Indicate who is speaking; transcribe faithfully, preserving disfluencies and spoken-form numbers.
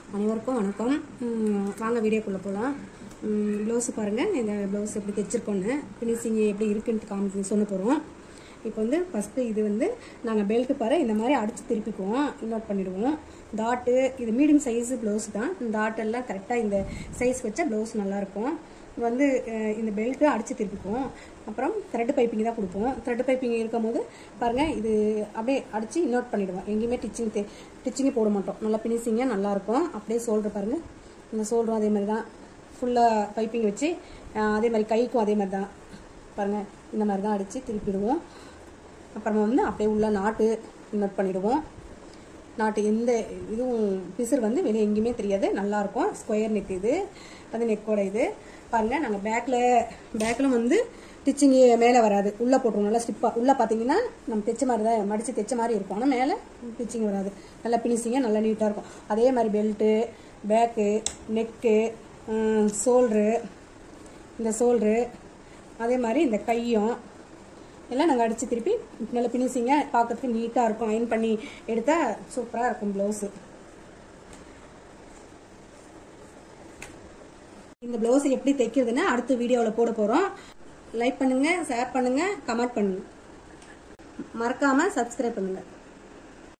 Speaker 1: அனைவருக்கும் வணக்கம். வாங்க வீடியோக்குள்ளே போகலாம். ப்ளவுஸு பாருங்கள், இந்த ப்ளவுஸ் எப்படி தைச்சிருக்கோன்னு ஃபினிஷிங் எப்படி இருக்குன்ட்டு காமி சொல்ல போகிறோம். இப்போ வந்து ஃபஸ்ட்டு இது வந்து நாங்கள் பெல்ட்டு பாரு இந்த மாதிரி அடித்து திருப்பிக்குவோம், இன்னோட் பண்ணிவிடுவோம். டாட்டு இது மீடியம் சைஸு ப்ளவுஸ் தான். டாட்டெல்லாம் கரெக்டாக இந்த சைஸ் வச்சா ப்ளவுஸ் நல்லாயிருக்கும். வந்து இந்த பெல்ட்டு அடித்து திருப்பிக்குவோம். அப்புறம் த்ரெட் பைப்பிங் தான் கொடுப்போம். த்ரெட் பைப்பிங் இருக்கும் போது பாருங்கள், இது அப்படியே அடித்து இன்னோட் பண்ணிவிடுவோம். எங்கேயுமே டிச்சிங் தே டிச்சிங்கே போட மாட்டோம். நல்லா ஃபினிஷிங்காக நல்லாயிருக்கும். அப்படியே சோல்டர் பாருங்கள், இந்த சோல்டரும் அதே மாதிரி தான் ஃபுல்லாக பைப்பிங் வச்சு, அதே மாதிரி கைக்கும் அதே மாதிரி தான் பாருங்கள், இந்த மாதிரி தான் அடித்து திருப்பிடுவோம். அப்புறமா வந்து அப்படியே உள்ள நாட்டு இன்னோட் பண்ணிவிடுவோம். நாட்டு எந்த இதுவும் பிசர் வந்து வெளியே எங்கேயுமே தெரியாது, நல்லாயிருக்கும். ஸ்கொயர் நெக் இது வந்து நெக்கோட இது பாருங்கள். நாங்கள் பேக்கில் பேக்கில் வந்து ஸ்டிச்சிங் மேலே வராது, உள்ளே போட்டுருவோம். நல்லா ஸ்டிப்பாக உள்ளே பார்த்தீங்கன்னா நம்ம தைச்ச மாதிரி தான் மடித்து தைச்ச மாதிரி இருக்கும், ஆனால் மேலே ஸ்டிச்சிங் வராது. நல்லா ஃபினிஷிங்காக நல்லா நீட்டாக இருக்கும். அதே மாதிரி பெல்ட்டு, பேக்கு, நெக்கு, சோல்ட்ரு, இந்த சோல்ட்ரு, அதே மாதிரி இந்த கையும் எல்லாம் நாங்கள் அடித்து திருப்பி நல்ல ஃபினிஷிங்காக பார்க்கறதுக்கு நீட்டாக இருக்கும். அயன் பண்ணி எடுத்தால் சூப்பராக இருக்கும் ப்ளவுஸு. இந்த ப்ளவுஸை எப்படி தைக்கிறதுன்னா அடுத்த வீடியோவில் போட போகிறோம். லைக் பண்ணுங்கள், ஷேர் பண்ணுங்கள், கமெண்ட் பண்ணுங்கள், மறக்காமல் சப்ஸ்கிரைப் பண்ணுங்கள்.